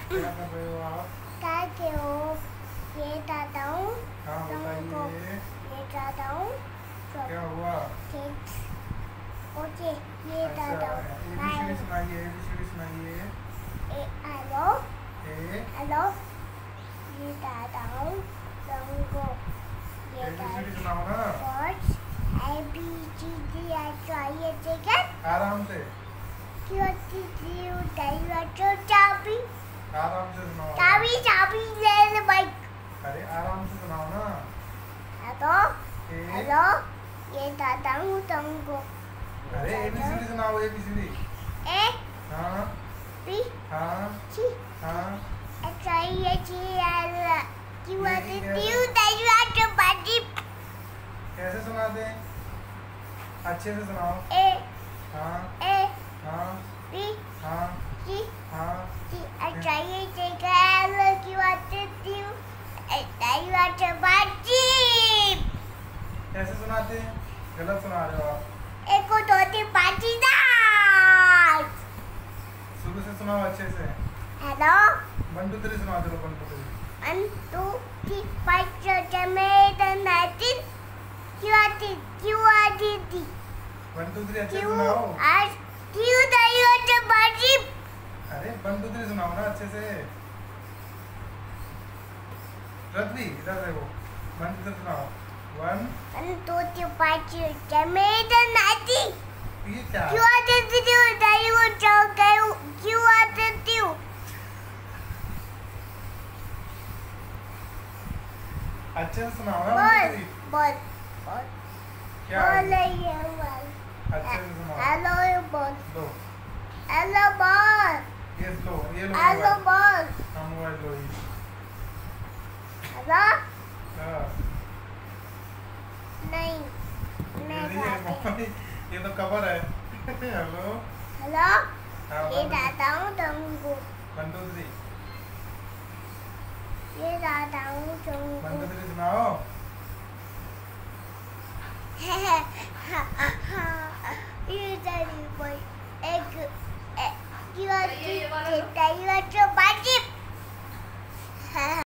क्या कर रहे हो आप? क्या के हो? ये दादा हूँ। हाँ बताइए। ये दादा हूँ। क्या हुआ? ओके ये दादा हूँ। ABCD सुनाइए, ABCD सुनाइए। हेलो हेलो ये दादा हूँ तुमको। ये ABCD सुनाओ ना। ABCD चाहिए ठीक है? आराम से। चाबी आराम से सुनाओ। चाबी चाबी ले ले भाई। अरे आराम से सुनाओ ना। हेलो हेलो ये दादा हूँ तुमको। अरे ABCD सुनाओ, ABCD। ए हाँ बी हाँ सी हाँ। चाहिए कैसे सुनाते हैं? अच्छे से सुनाओ। ए हाँ ए हाँ बी हाँ सी हाँ। चाहिए कैसे सुनाते हैं? गलत सुना रहे हो आप। एक दो तीन पाँच शुरू से सुनाओ अच्छे से। हेलो 1 2 3 सुनाओ। चलो 1 2 3। 1 2 3 5 6 7 8 9 10 1 2 3 अच्छे से सुनाओ। अरे 1 2 3 सुनाओ ना अच्छे से। पृथ्वी इधर देखो। 1 2 3 सुनाओ। 1 2 3 5 6 7 8 ये क्या? अच्छे से सुनाओ ना। बोल क्या? बोल अच्छे से सुनाओ। हेलो बोल लो हेलो बोल ये लो हेलो मोबाइल। बोल हाँ मोबाइल लो ये। हेलो हाँ नहीं ये तो कवर है। हेलो हेलो हाँ ये दादा हूँ तुमको। 1 2 3। ये दादा हूँ 1 तुमको। 2 3 सुनाओ। ये दादी बोल एक